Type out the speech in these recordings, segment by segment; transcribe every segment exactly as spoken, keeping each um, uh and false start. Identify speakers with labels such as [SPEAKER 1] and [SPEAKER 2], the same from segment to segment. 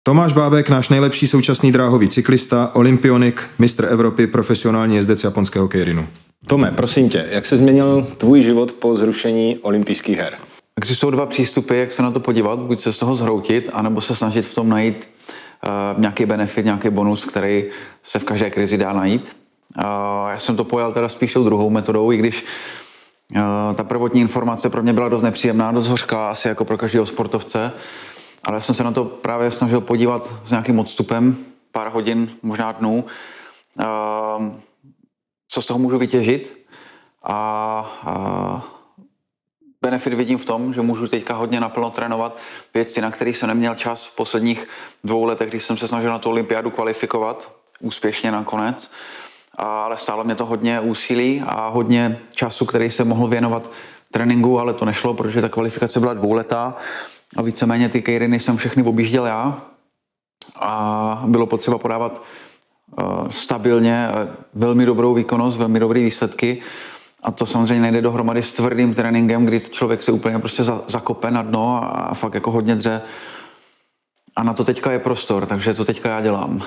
[SPEAKER 1] Tomáš Bábek, náš nejlepší současný dráhový cyklista, olympionik, mistr Evropy, profesionální jezdec japonského keirinu.
[SPEAKER 2] Tome, prosím tě, jak se změnil tvůj život po zrušení olympijských her?
[SPEAKER 3] Existují dva přístupy, jak se na to podívat, buď se z toho zhroutit, anebo se snažit v tom najít uh, nějaký benefit, nějaký bonus, který se v každé krizi dá najít. Uh, já jsem to pojal teda spíš tou druhou metodou, i když uh, ta prvotní informace pro mě byla dost nepříjemná, dost hořká, asi jako pro každého sportovce, ale já jsem se na to právě snažil podívat s nějakým odstupem, pár hodin, možná dnů, uh, co z toho můžu vytěžit a uh, benefit vidím v tom, že můžu teďka hodně naplno trénovat věci, na kterých jsem neměl čas v posledních dvou letech, když jsem se snažil na tu olympiádu kvalifikovat, úspěšně nakonec, ale stálo mě to hodně úsilí a hodně času, který jsem mohl věnovat tréninku, ale to nešlo, protože ta kvalifikace byla dvouletá a víceméně ty keiriny jsem všechny objížděl já a bylo potřeba podávat uh, stabilně velmi dobrou výkonnost, velmi dobré výsledky. A to samozřejmě nejde dohromady s tvrdým tréninkem, kdy člověk se úplně prostě zakope na dno a fakt jako hodně dře. A na to teďka je prostor, takže to teďka já dělám.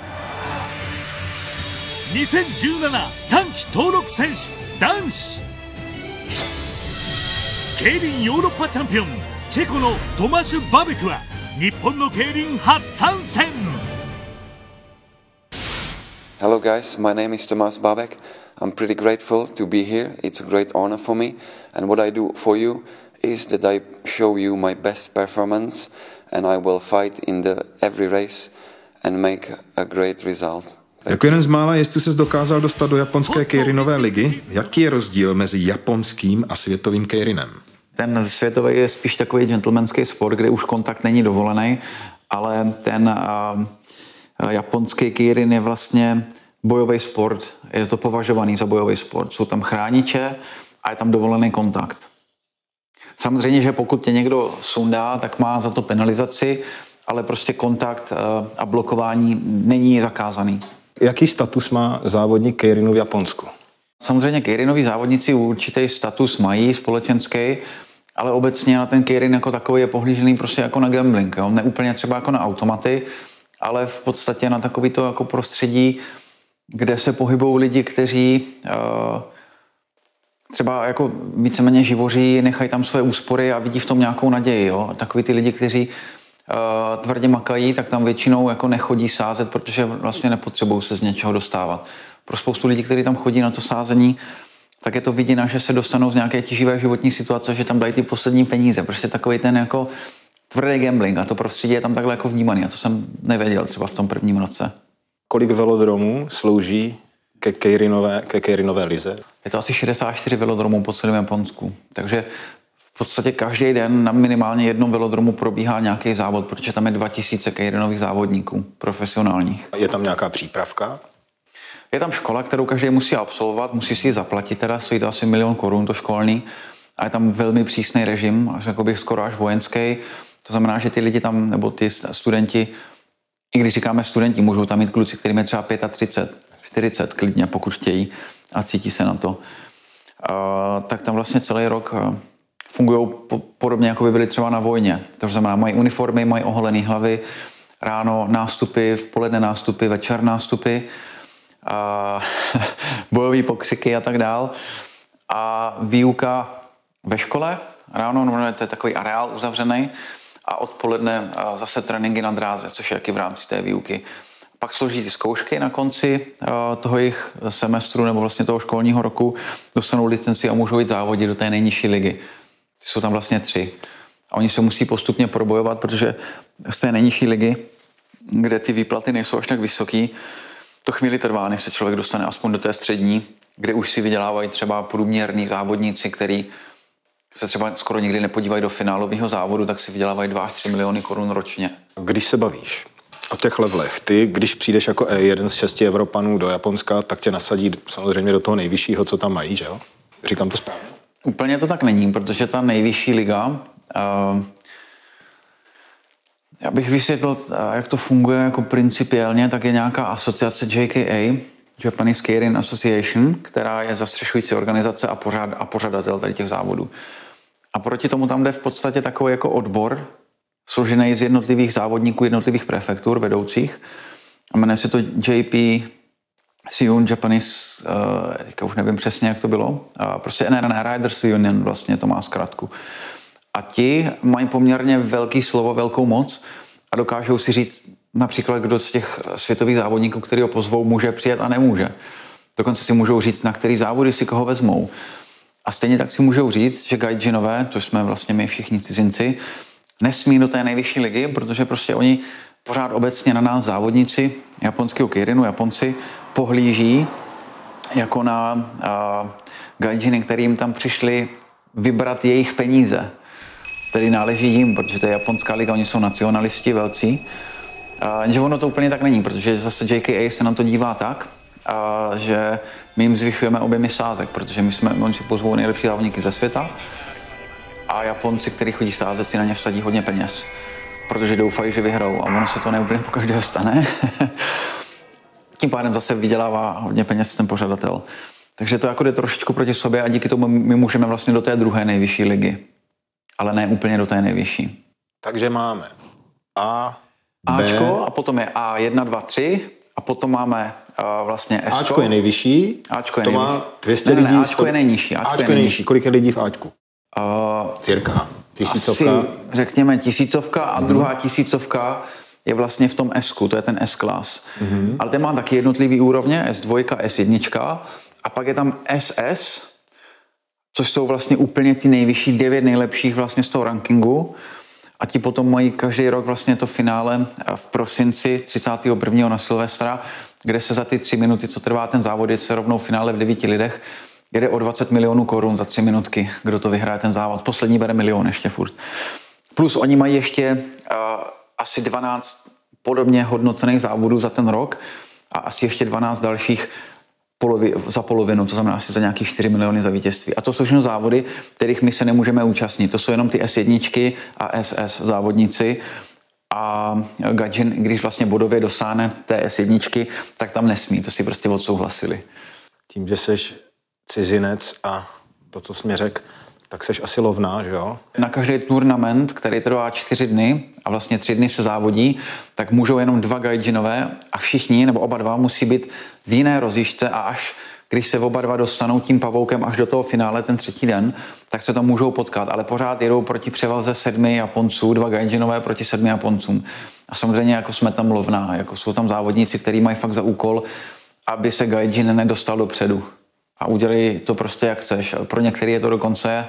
[SPEAKER 4] にせんじゅうなな短期登録選手男子競輪ヨーロッパチャンピオンチェコのトマシュ・バベクは日本の競輪初参戦。
[SPEAKER 5] Hello guys, my name is Tomáš Bábek. I'm pretty grateful to be here. It's a great honor for me. And what I do for you is that I show you my best performance and I will fight in the every race and make a great result.
[SPEAKER 1] Jako jeden z mála jezdců ses dokázal dostat do japonské keirinové ligy. Jaký je rozdíl mezi japonským a světovým keirinem?
[SPEAKER 3] Ten světový je spíš takový gentlemanský sport, kde už kontakt není dovolený, ale ten uh, japonský keirin je vlastně bojový sport. Je to považovaný za bojový sport. Jsou tam chrániče a je tam dovolený kontakt. Samozřejmě, že pokud tě někdo sundá, tak má za to penalizaci, ale prostě kontakt uh, a blokování není zakázaný.
[SPEAKER 2] Jaký status má závodník keirinu v Japonsku?
[SPEAKER 3] Samozřejmě keirinoví závodníci určitý status mají společenský, ale obecně na ten keirin jako takový je pohlížený prostě jako na gambling. Jo? Ne úplně třeba jako na automaty, ale v podstatě na takový to jako prostředí, kde se pohybují lidi, kteří uh, třeba jako víceméně živoří, nechají tam své úspory a vidí v tom nějakou naději. Jo? Takový ty lidi, kteří uh, tvrdě makají, tak tam většinou jako nechodí sázet, protože vlastně nepotřebují se z něčeho dostávat. Pro spoustu lidí, kteří tam chodí na to sázení, tak je to vidina, že se dostanou z nějaké tíživé životní situace, že tam dají ty poslední peníze. Prostě takový ten jako tvrdý gambling a to prostředí je tam takhle jako vnímaný. A to jsem nevěděl třeba v tom prvním roce.
[SPEAKER 2] Kolik velodromů slouží ke keirinové, ke keirinové lize?
[SPEAKER 3] Je to asi šedesát čtyři velodromů po celém Japonsku. Takže v podstatě každý den na minimálně jednom velodromu probíhá nějaký závod, protože tam je dva tisíce keirinových závodníků profesionálních.
[SPEAKER 2] Je tam nějaká přípravka?
[SPEAKER 3] Je tam škola, kterou každý musí absolvovat, musí si ji zaplatit, teda stojí to asi milion korun, to školní. A je tam velmi přísný režim, až jako bych skoro až vojenský. To znamená, že ty lidi tam, nebo ty studenti, i když říkáme studenti, můžou tam mít kluci, kterým je třeba třicet pět, čtyřicet klidně, pokud chtějí a cítí se na to. Uh, tak tam vlastně celý rok uh, fungují po, podobně, jako by byli třeba na vojně. To znamená, mají uniformy, mají oholené hlavy, ráno nástupy, v poledne nástupy, večer nástupy, uh, bojové pokřiky a tak dál. A výuka ve škole, ráno, no, to je takový areál uzavřený, a odpoledne zase tréninky na dráze, což je taky v rámci té výuky. Pak složí ty zkoušky na konci toho jejich semestru nebo vlastně toho školního roku, dostanou licenci a můžou jít závodit do té nejnižší ligy. Ty jsou tam vlastně tři. A oni se musí postupně probojovat, protože z té nejnižší ligy, kde ty výplaty nejsou až tak vysoký, to chvíli trvá, než se člověk dostane aspoň do té střední, kde už si vydělávají třeba průměrní závodníci, který se třeba skoro nikdy nepodívají do finálového závodu, tak si vydělávají dva až tři miliony korun ročně.
[SPEAKER 2] Když se bavíš o těch levelech, ty, když přijdeš jako jeden z šesti Evropanů do Japonska, tak tě nasadí samozřejmě do toho nejvyššího, co tam mají, že jo? Říkám to správně?
[SPEAKER 3] Úplně to tak není, protože ta nejvyšší liga, uh, já bych vysvětlil, jak to funguje jako principiálně, tak je nějaká asociace J K A, Japanese Keirin Association, která je zastřešující organizace a, pořád, a pořadatel tady těch závodů. A proti tomu tam jde v podstatě takový jako odbor složený z jednotlivých závodníků, jednotlivých prefektur, vedoucích. A jmenuje se to J P Seiyun Japanese, uh, teďka už nevím přesně, jak to bylo. Uh, prostě N R N Riders Union vlastně to má zkrátku. A ti mají poměrně velký slovo, velkou moc a dokážou si říct například, kdo z těch světových závodníků, který ho pozvou, může přijet a nemůže. Dokonce si můžou říct, na který závody si koho vezmou. A stejně tak si můžou říct, že gaijinové, to jsme vlastně my všichni cizinci, nesmí do té nejvyšší ligy, protože prostě oni pořád obecně na nás závodníci japonského keirinu, Japonci, pohlíží jako na uh, gaijiny, kterým tam přišli vybrat jejich peníze. Tedy náleží jim, protože to je japonská liga, oni jsou nacionalisti velcí. Uh, že ono to úplně tak není, protože zase J K A se na to dívá tak, uh, že my jim zvyšujeme objemy sázek, protože my jsme, oni si pozvou nejlepší závodníky ze světa a Japonci, kteří chodí sázet, si na ně vsadí hodně peněz, protože doufají, že vyhrajou a ono se to neúplně po každého stane. Tím pádem zase vydělává hodně peněz ten pořadatel. Takže to jako jde trošičku proti sobě a díky tomu my můžeme vlastně do té druhé nejvyšší ligy. Ale ne úplně do té nejvyšší.
[SPEAKER 2] Takže máme A, B.
[SPEAKER 3] Ačko a potom je A jedna, dva, tři a potom máme uh, vlastně Sčko.
[SPEAKER 2] Ačko je nejvyšší.
[SPEAKER 3] Ačko je
[SPEAKER 2] to
[SPEAKER 3] nejvyšší.
[SPEAKER 2] má dvě stě
[SPEAKER 3] ne, ne,
[SPEAKER 2] lidí.
[SPEAKER 3] ne, Ačko je nejnižší. Ačko,
[SPEAKER 2] Ačko je nejnižší. Kolik je lidí v Ačku?
[SPEAKER 3] Uh,
[SPEAKER 2] Cirka. Tisícovka.
[SPEAKER 3] Asi, řekněme tisícovka a mm. druhá tisícovka je vlastně v tom S-ku, to je ten S-class. Mm-hmm. Ale ten má taky jednotlivý úrovně, S dva, S jedna a pak je tam S S, což jsou vlastně úplně ty nejvyšší devět nejlepších vlastně z toho rankingu a ti potom mají každý rok vlastně to finále v prosinci třicátého prvního na Silvestra, kde se za ty tři minuty, co trvá ten závod, je se rovnou finále v devíti lidech, jede o dvacet milionů korun za tři minutky, kdo to vyhraje ten závod. Poslední bere milion ještě furt. Plus oni mají ještě uh, asi dvanáct podobně hodnocených závodů za ten rok a asi ještě dvanáct dalších polovi, za polovinu, to znamená asi za nějaký čtyři miliony za vítězství. A to jsou všechno závody, kterých my se nemůžeme účastnit. To jsou jenom ty S jedna a S S závodníci. A gaijin, když vlastně bodově dosáhne té S jedna, tak tam nesmí. To si prostě odsouhlasili.
[SPEAKER 2] Tím, že seš cizinec a to, co jsi mi řekl, tak seš asi lovná, že jo?
[SPEAKER 3] Na každý turnament, který trvá čtyři dny a vlastně tři dny se závodí, tak můžou jenom dva gaijinové a všichni, nebo oba dva, musí být v jiné rozjížďce a až když se oba dva dostanou tím pavoukem až do toho finále ten třetí den, tak se tam můžou potkat, ale pořád jedou proti převaze sedmi Japonců, dva gaijinové proti sedmi Japoncům. A samozřejmě jako jsme tam lovná, jako jsou tam závodníci, kteří mají fakt za úkol, aby se gaijin nedostal dopředu. A udělej to prostě jak chceš. Pro některé je to dokonce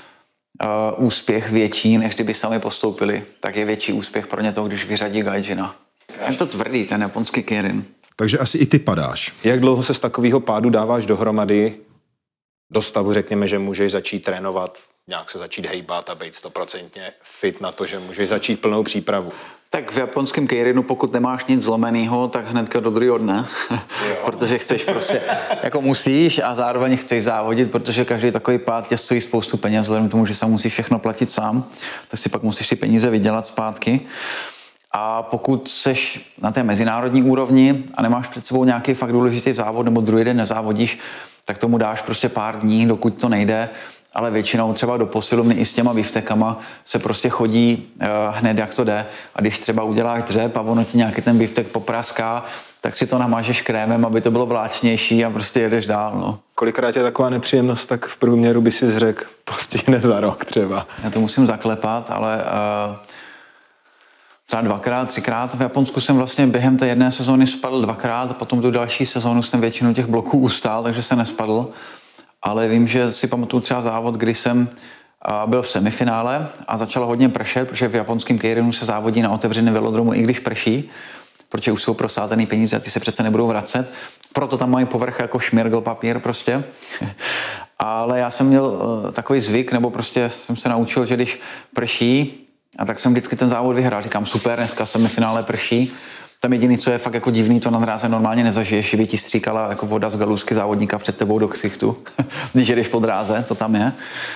[SPEAKER 3] uh, úspěch větší, než kdyby sami postoupili. Tak je větší úspěch pro ně to, když vyřadí gaijina. Je to tvrdý, ten japonský keirin.
[SPEAKER 1] Takže asi i ty padáš.
[SPEAKER 2] Jak dlouho se z takového pádu dáváš dohromady do stavu, řekněme, že můžeš začít trénovat, nějak se začít hejbat a být stoprocentně fit na to, že můžeš začít plnou přípravu?
[SPEAKER 3] Tak v japonském keirinu, pokud nemáš nic zlomenýho, tak hnedka do druhého dne, protože chceš prostě, jako musíš a zároveň chceš závodit, protože každý takový pád tě stojí spoustu peněz, vzhledem k tomu, že se musíš všechno platit sám, tak si pak musíš ty peníze vydělat zpátky. A pokud seš na té mezinárodní úrovni a nemáš před sebou nějaký fakt důležitý závod nebo druhý den nezávodíš, tak tomu dáš prostě pár dní, dokud to nejde, ale většinou třeba do posilovny i s těma biftekama se prostě chodí uh, hned, jak to jde. A když třeba uděláš dřep a ono ti nějaký ten biftek popraská, tak si to namážeš krémem, aby to bylo vláčnější a prostě jedeš dál. No.
[SPEAKER 2] Kolikrát je taková nepříjemnost, tak v průměru by si řekl postihne za rok třeba.
[SPEAKER 3] Já to musím zaklepat, ale uh, třeba dvakrát, třikrát. V Japonsku jsem vlastně během té jedné sezóny spadl dvakrát a potom tu další sezónu jsem většinu těch bloků ustál, takže se nespadl. Ale vím, že si pamatuju třeba závod, kdy jsem byl v semifinále a začalo hodně pršet, protože v japonském keirinu se závodí na otevřeném velodromu, i když prší, protože už jsou prosázený peníze a ty se přece nebudou vracet. Proto tam mají povrch jako šmirgl papír prostě. Ale já jsem měl takový zvyk, nebo prostě jsem se naučil, že když prší, a tak jsem vždycky ten závod vyhrál. Říkám, super, dneska semifinále prší. Tam jediný, co je fakt jako divný, to na dráze normálně nezažiješ, že by ti stříkala jako voda z galusky závodníka před tebou do ksichtu, když jedeš po dráze, to tam je.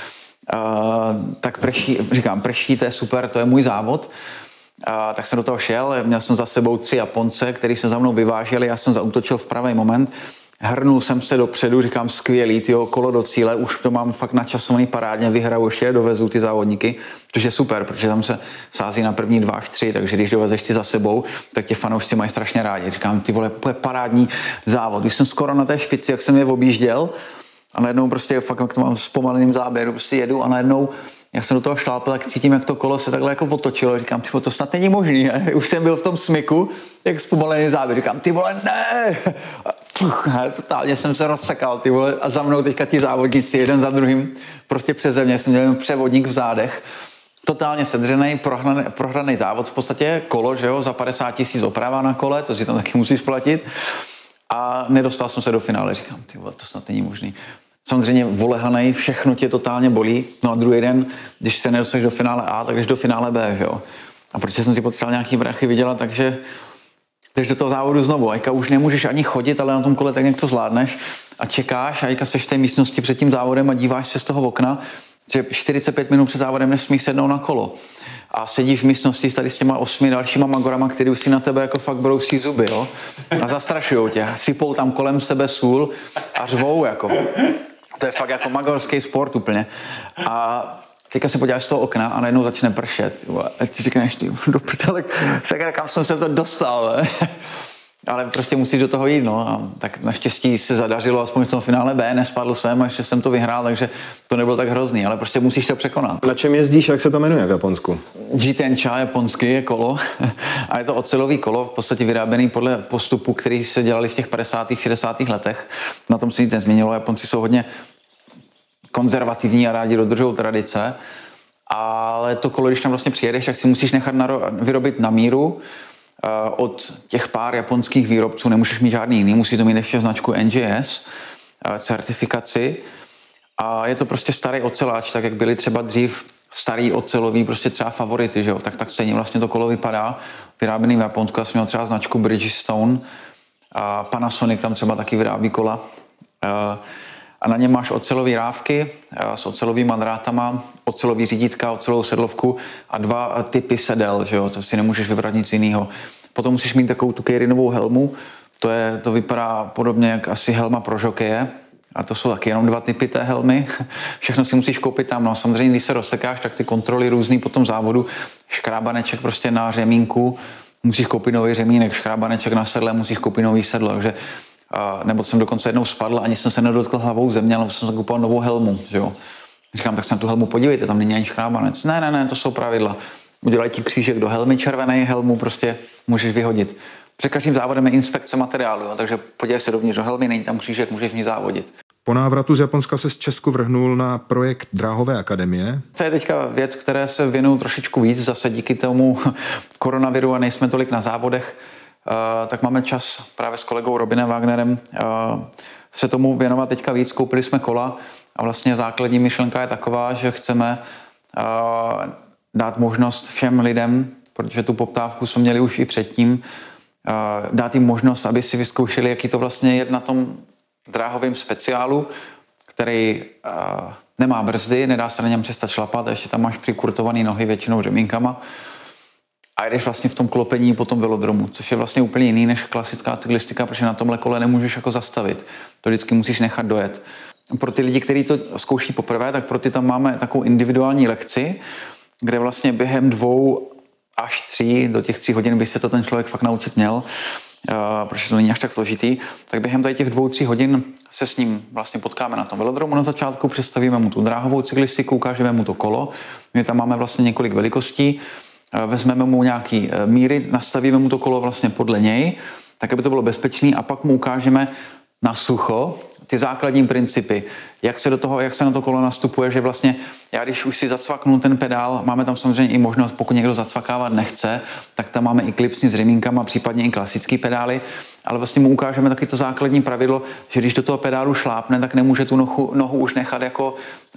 [SPEAKER 3] Uh, tak prší, říkám, prší, to je super, to je můj závod. Uh, tak jsem do toho šel, měl jsem za sebou tři Japonce, kteří se za mnou vyváželi, já jsem zaútočil v pravý moment hrnul jsem se dopředu, říkám skvělý, tyjo, kolo do cíle, už to mám fakt načasovaný parádně, vyhraju ještě, dovezu ty závodníky, což je super, protože tam se sází na první dva až tři, takže když dovezeš ty za sebou, tak tě fanoušci mají strašně rádi. Říkám, ty vole, to je parádní závod. Když jsem skoro na té špici, jak jsem je objížděl a najednou prostě fakt, jak to mám v pomaleným záběru, prostě jedu a najednou jak jsem do toho šlápil, tak cítím, jak to kolo se takhle jako otočilo. Říkám, ty vole, to snad není možný, ne? Už jsem byl v tom smyku, jak zpomalený záběr. Říkám, ty vole, ne! A totálně jsem se rozsekal, ty vole, a za mnou teďka ti závodníci, jeden za druhým, prostě přeze mě, jsem měl převodník v zádech. Totálně sedřený, prohraný, prohraný závod, v podstatě kolo, že jo, za padesát tisíc oprava na kole, to si tam taky musíš platit. A nedostal jsem se do finále, říkám, ty vole, to snad není možný. Samozřejmě volehanej, všechno tě totálně bolí. No a druhý den, když se nedostaneš do finále A, tak jdeš do finále B, že jo. A protože jsem si potřeboval nějaký brachy vydělat, takže jdeš do toho závodu znovu. Ajka už nemůžeš ani chodit, ale na tom kole tak nějak to zvládneš a čekáš, ajka seš v té místnosti před tím závodem a díváš se z toho okna, že čtyřicet pět minut před závodem nesmíš sednout na kolo. A sedíš v místnosti tady s těma osmi dalšíma magorama, který už si na tebe jako fakt brousí zuby, jo. A zastrašujou tě. Sypou tam kolem sebe sůl a řvou, jako. To je fakt jako magorský sport úplně. A teďka se podíváš z toho okna a najednou začne pršet. A ty říkáš, ty do prdele, tak kam jsem se to dostal, ne? Ale prostě musíš do toho jít, no. A tak naštěstí se zadařilo, aspoň v tom finále B, nespadl jsem a ještě jsem to vyhrál, takže to nebylo tak hrozný, ale prostě musíš to překonat.
[SPEAKER 2] Na čem jezdíš, jak se to jmenuje v Japonsku?
[SPEAKER 3] G ten Cha japonský je kolo a je to ocelový kolo, v podstatě vyráběný podle postupu, který se dělali v těch padesátých šedesátých letech. Na tom se nic nezměnilo, Japonci jsou hodně konzervativní a rádi dodržují tradice, ale to kolo, když tam vlastně přijedeš, tak si musíš nechat naro- vyrobit na míru. Od těch pár japonských výrobců nemůžeš mít žádný jiný, musí to mít ještě značku N G S, certifikaci. A je to prostě starý oceláč, tak jak byly třeba dřív starý ocelový, prostě třeba favority, že jo? Tak, tak stejně vlastně to kolo vypadá, vyráběný v Japonsku. Já jsem měl třeba značku Bridgestone, a Panasonic tam třeba taky vyrábí kola. A na něm máš ocelové rávky s ocelovými drátama, ocelový řídítka, ocelovou sedlovku a dva typy sedel, že jo? To si nemůžeš vybrat nic jiného. Potom musíš mít takovou tu kejrinovou helmu, to, je, to vypadá podobně jak asi helma pro žokeje, a to jsou taky jenom dva typy té helmy. Všechno si musíš koupit tam. No samozřejmě, když se rozsekáš, tak ty kontroly různý po tom závodu, škrábaneček prostě na řemínku, musíš koupit nový řemínek, škrábaneček na sedle, musíš koupit nový sedlo, takže Uh, nebo jsem dokonce jednou spadl, ani jsem se nedotkl hlavou země, ale jsem zakoupil novou helmu, že jo. Říkám, tak se na tu helmu podívejte, tam není ani škrábanec. Ne, ne, ne, to jsou pravidla. Udělají ti křížek do helmy, červený helmu prostě můžeš vyhodit. Před každým závodem je inspekce materiálu, jo, takže podívej se dovnitř do helmy, není tam křížek, můžeš v ní závodit.
[SPEAKER 1] Po návratu z Japonska se z Česku vrhnul na projekt Dráhové akademie.
[SPEAKER 3] To je teďka věc, které se věnuju trošičku víc, zase díky tomu koronaviru a nejsme tolik na závodech. Uh, tak máme čas právě s kolegou Robinem Wagnerem uh, se tomu věnovat teďka víc. Koupili jsme kola a vlastně základní myšlenka je taková, že chceme uh, dát možnost všem lidem, protože tu poptávku jsme měli už i předtím, uh, dát jim možnost, aby si vyzkoušeli, jaký to vlastně je na tom dráhovém speciálu, který uh, nemá brzdy, nedá se na něm přestat šlapat, a ještě tam máš přikurtovaný nohy většinou řemínkama. A jdeš vlastně v tom klopení po tom velodromu, což je vlastně úplně jiný než klasická cyklistika, protože na tomhle kole nemůžeš jako zastavit. To vždycky musíš nechat dojet. Pro ty lidi, kteří to zkouší poprvé, tak pro ty tam máme takovou individuální lekci, kde vlastně během dvou až tří, do těch tří hodin by se to ten člověk fakt naučit měl, uh, protože to není až tak složitý, tak během tady těch dvou, tří hodin se s ním vlastně potkáme na tom velodromu na začátku, představíme mu tu dráhovou cyklistiku, ukážeme mu to kolo. My tam máme vlastně několik velikostí, vezmeme mu nějaký míry, nastavíme mu to kolo vlastně podle něj, tak aby to bylo bezpečné, a pak mu ukážeme na sucho ty základní principy, jak se do toho, jak se na to kolo nastupuje, že vlastně já když už si zacvaknu ten pedál, máme tam samozřejmě i možnost, pokud někdo zacvakávat nechce, tak tam máme i klipsy s remínkama, případně i klasický pedály, ale vlastně mu ukážeme taky to základní pravidlo, že když do toho pedálu šlápne, tak nemůže tu nohu, nohu už nechat jako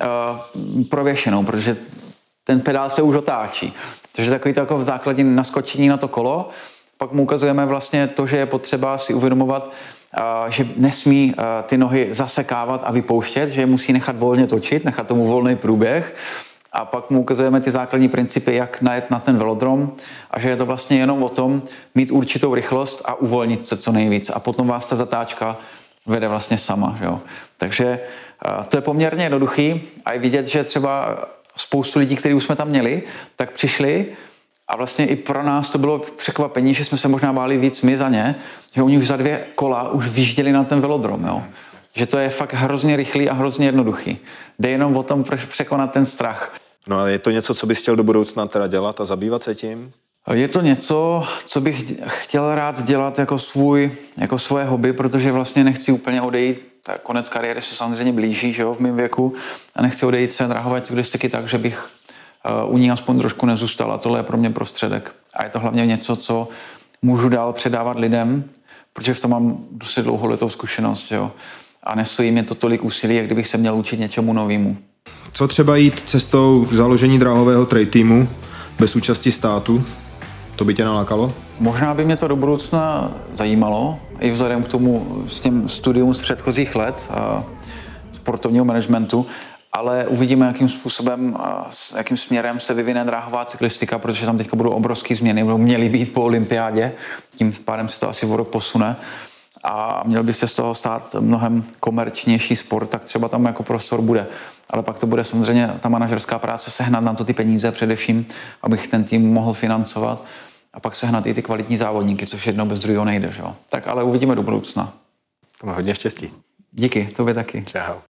[SPEAKER 3] uh, prověšenou, protože ten pedál se už otáčí. Takže takový to jako základní naskočení na to kolo. Pak mu ukazujeme vlastně to, že je potřeba si uvědomovat, že nesmí ty nohy zasekávat a vypouštět, že je musí nechat volně točit, nechat tomu volný průběh. A pak mu ukazujeme ty základní principy, jak najet na ten velodrom, a že je to vlastně jenom o tom mít určitou rychlost a uvolnit se co nejvíc. A potom vás ta zatáčka vede vlastně sama. Že jo? Takže to je poměrně jednoduchý a je vidět, že třeba spoustu lidí, kteří už jsme tam měli, tak přišli a vlastně i pro nás to bylo překvapení, že jsme se možná báli víc my za ně, že oni už za dvě kola už vyjížděli na ten velodrom. Jo? Že to je fakt hrozně rychlý a hrozně jednoduchý. Jde jenom o tom překonat ten strach.
[SPEAKER 2] No a je to něco, co bys chtěl do budoucna teda dělat a zabývat se tím?
[SPEAKER 3] Je to něco, co bych chtěl rád dělat jako, svůj, jako svoje hobby, protože vlastně nechci úplně odejít. Tak konec kariéry se samozřejmě blíží, že jo, v mém věku a nechci odejít se drahovat cyklistiky tak, že bych u ní aspoň trošku nezůstal a tohle je pro mě prostředek. A je to hlavně něco, co můžu dál předávat lidem, protože v tom mám dosti dlouholetou zkušenost, že jo. A nestojí mě to tolik úsilí, jak kdybych se měl učit něčemu novému.
[SPEAKER 1] Co třeba jít cestou založení dráhového trade teamu bez účasti státu? To by tě nalákalo?
[SPEAKER 3] Možná by mě to do budoucna zajímalo, i vzhledem k tomu s tím studium z předchozích let a sportovního managementu, ale uvidíme, jakým způsobem, jakým směrem se vyvine dráhová cyklistika, protože tam teďka budou obrovské změny, budou měly být po olympiádě, tím pádem se to asi o rok posune a měl by se z toho stát mnohem komerčnější sport, tak třeba tam jako prostor bude. Ale pak to bude samozřejmě ta manažerská práce, sehnat na to ty peníze především, abych ten tým mohl financovat a pak sehnat i ty kvalitní závodníky, což jedno bez druhého nejde. Že jo? Tak ale uvidíme do budoucna.
[SPEAKER 2] To má hodně štěstí.
[SPEAKER 3] Díky, tobě taky.
[SPEAKER 2] Čau.